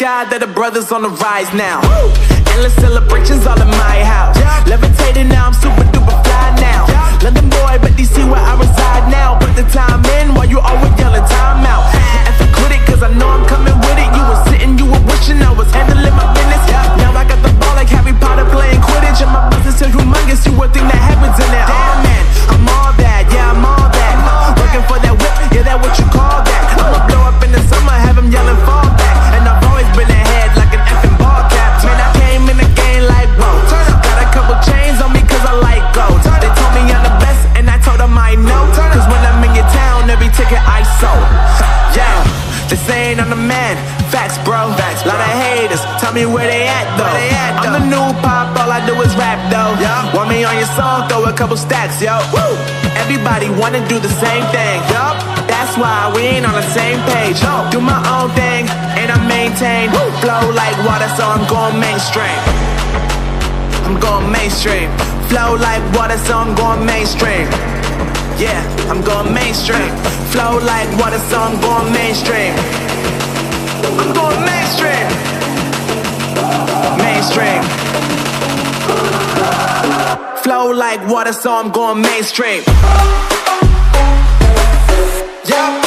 sky that the brothers on the rise now. Endless celebrations all in my house. Levitating now, I'm super duper fly now. London boy, but DC where I reside now. Put the time in while you always yelling time out. And for quit it, cause I know I'm coming with it. You were sitting, you were wishing I was handling my business. Now I got the ball like Harry Potter playing Quidditch. And my business is humongous, you would think that happens in there. Damn man, I'm all that, yeah I'm all that. Working for that whip, yeah that what you call that. I'ma blow up in the summer, have him yelling fall back. And I've always been ahead like an effing ball cap. Man, I came in the game like whoa. Got a couple chains on me cause I like gold. They told me I'm the best and I told them I know. Cause when I'm in your town, every ticket I sold. Yeah, they saying I'm the man. Facts bro, lot of haters, tell me where they at though. I'm the new pop, all I do is rap though. Want me on your song, throw a couple stacks, yo. Everybody wanna do the same thing, yo. That's why we ain't on the same page. Do my own thing, and I maintain. Flow like water, so I'm going mainstream. I'm going mainstream. Flow like water, so I'm going mainstream. Yeah, I'm going mainstream. Flow like water, so I'm going mainstream. I'm going mainstream. Mainstream. Flow like water, so I'm going mainstream. Yeah.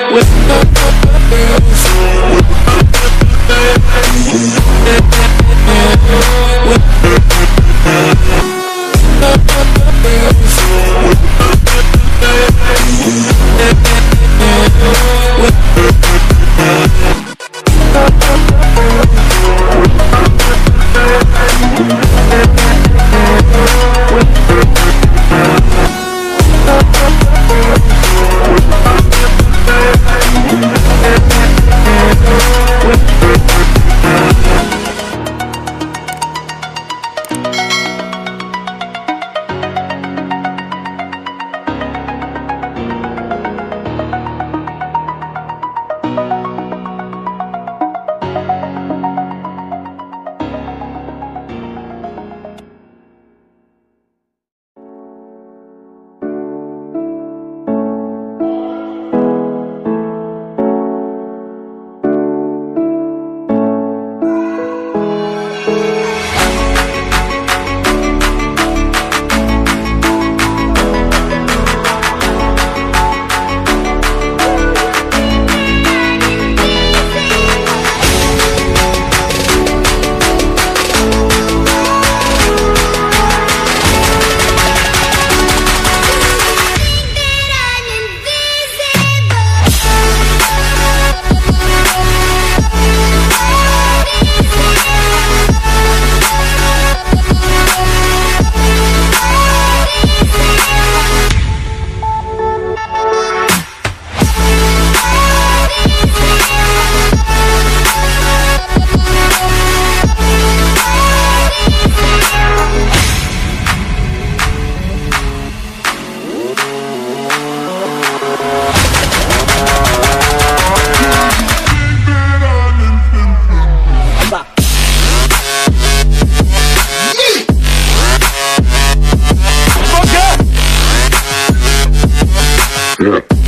Yeah.